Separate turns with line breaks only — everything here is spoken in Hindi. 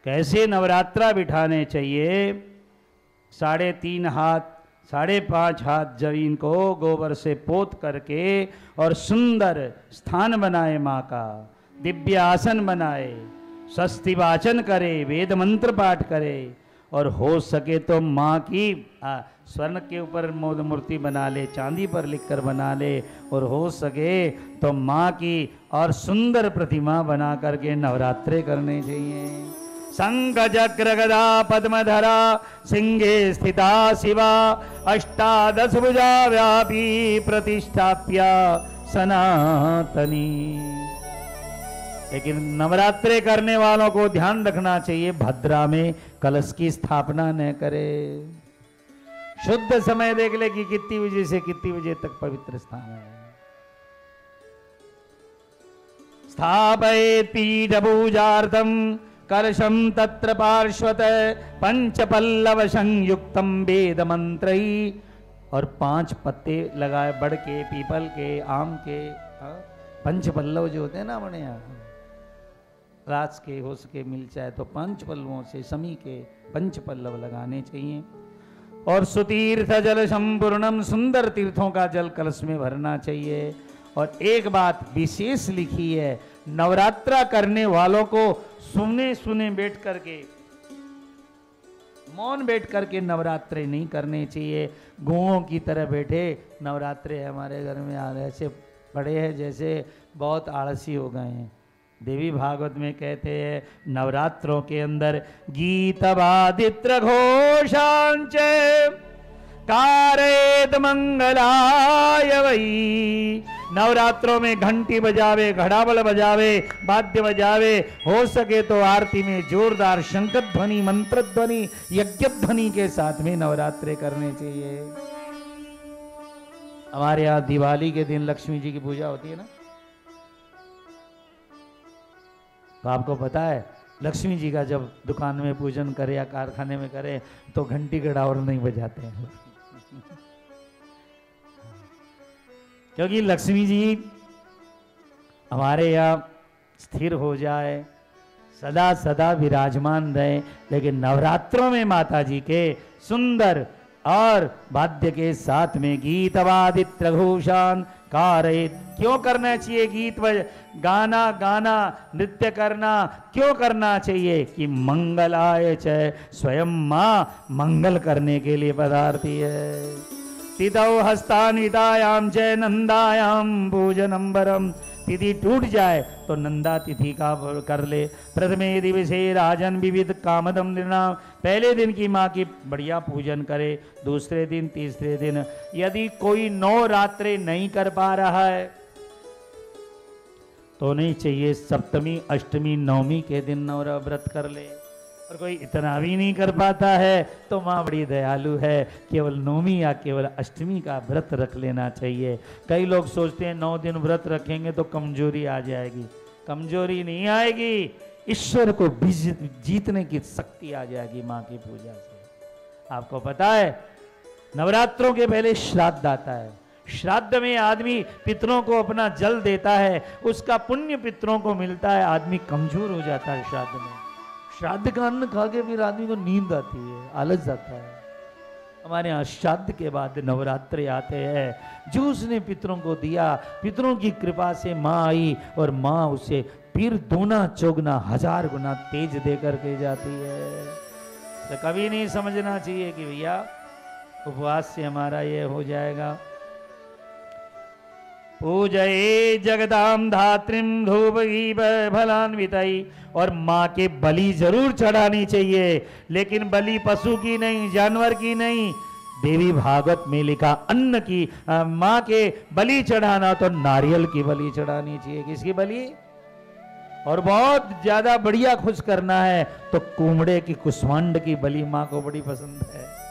कैसे नवरात्रा बिठाने चाहिए। 3.5 हाथ 5.5 हाथ जमीन को गोबर से पोत करके और सुंदर स्थान बनाए, माँ का दिव्य आसन बनाए, स्वस्ति वाचन करे, वेद मंत्र पाठ करे, और हो सके तो माँ की स्वर्ण के ऊपर मूर्ति बना ले, चांदी पर लिखकर बना ले, और हो सके तो माँ की और सुंदर प्रतिमा बना करके नवरात्रे करने चाहिए। शंख चक्र गदा पद्मधरा सिंहे स्थिता शिवा, 18 भुजा व्यापी प्रतिष्ठाप्या सनातनी। लेकिन नवरात्रे करने वालों को ध्यान रखना चाहिए, भद्रा में कलश की स्थापना न करे। शुद्ध समय देख ले कि कितनी बजे से कितनी बजे तक पवित्र स्थान है। स्थापयेत् पीठ पूजार्थम कलशम तत्र पार्श्वत पंचपल्लव संयुक्तम वेद मंत्रई, और 5 पत्ते लगाए, बड़ के, पीपल के, आम के, पंचपल्लव जो होते हैं ना अपने यहाँ, रास के हो सके मिल जाए तो 5 पल्लवों से समी के 5 पल्लव लगाने चाहिए। और सुतीर्थ जल संपूर्णम, सुंदर तीर्थों का जल कलश में भरना चाहिए। और एक बात विशेष लिखी है, नवरात्रा करने वालों को सुने बैठ करके, मौन बैठ करके नवरात्रे नहीं करने चाहिए। गौओं की तरह बैठे नवरात्रे हमारे घर में ऐसे पड़े हैं जैसे बहुत आलसी हो गए हैं। देवी भागवत में कहते हैं, नवरात्रों के अंदर गीत वादित्र घोषांच कारयेत मंगलाय वही। नवरात्रों में घंटी बजावे, घड़ावल बजावे, वाद्य बजावे, हो सके तो आरती में जोरदार शंख ध्वनि, मंत्र ध्वनि, यज्ञ ध्वनि के साथ में नवरात्रे करने चाहिए। हमारे यहाँ दिवाली के दिन लक्ष्मी जी की पूजा होती है ना, तो आपको पता है लक्ष्मी जी का जब दुकान में पूजन करे या कारखाने में करे तो घंटी घड़ावल नहीं बजाते हैं क्योंकि लक्ष्मी जी हमारे यहाँ स्थिर हो जाए, सदा सदा विराजमान रहे। लेकिन नवरात्रों में माता जी के सुंदर और वाद्य के साथ में गीत वादित्र घोषान कारयेत। क्यों करना चाहिए गीत गाना नृत्य करना क्यों करना चाहिए? कि मंगलाय च, स्वयं माँ मंगल करने के लिए पधारती है। तिथौ हस्तानितायाम च नंदायाम पूजनम्बरम। तिथि टूट जाए तो नंदा तिथि का कर ले। प्रथमे दिवसे राजन विविध कामदम नृणाम। पहले दिन की माँ की बढ़िया पूजन करे, दूसरे दिन तीसरे दिन। यदि कोई 9 रात्रे नहीं कर पा रहा है तो नहीं चाहिए, सप्तमी अष्टमी नवमी के दिन नवरा व्रत कर ले। और कोई इतना भी नहीं कर पाता है तो माँ बड़ी दयालु है, केवल नवमी या केवल अष्टमी का व्रत रख लेना चाहिए। कई लोग सोचते हैं 9 दिन व्रत रखेंगे तो कमजोरी आ जाएगी। कमजोरी नहीं आएगी, ईश्वर को जीतने की शक्ति आ जाएगी माँ की पूजा से। आपको पता है नवरात्रों के पहले श्राद्ध आता है। श्राद्ध में आदमी पितरों को अपना जल देता है, उसका पुण्य पितरों को मिलता है। आदमी कमजोर हो जाता है श्राद्ध में। श्राद्ध का अन्न खा के फिर आदमी को नींद आती है, आलस जाता है। हमारे यहाँ श्राद्ध के बाद नवरात्रे आते हैं। जो उसने पितरों को दिया, पितरों की कृपा से माँ आई और माँ उसे फिर दूना चौगुना 1000 गुना तेज दे करके जाती है। तो कभी नहीं समझना चाहिए कि भैया उपवास से हमारा ये हो जाएगा। पूजये जगदाम धात्रीम धूप फलान्वितई। और माँ के बलि जरूर चढ़ानी चाहिए, लेकिन बलि पशु की नहीं, जानवर की नहीं। देवी भागवत में लिखा अन्न की माँ के बलि चढ़ाना तो नारियल की बलि चढ़ानी चाहिए। किसकी बलि? और बहुत ज्यादा बढ़िया खुश करना है तो कुमड़े की कुष्मांड की बलि माँ को बड़ी पसंद है।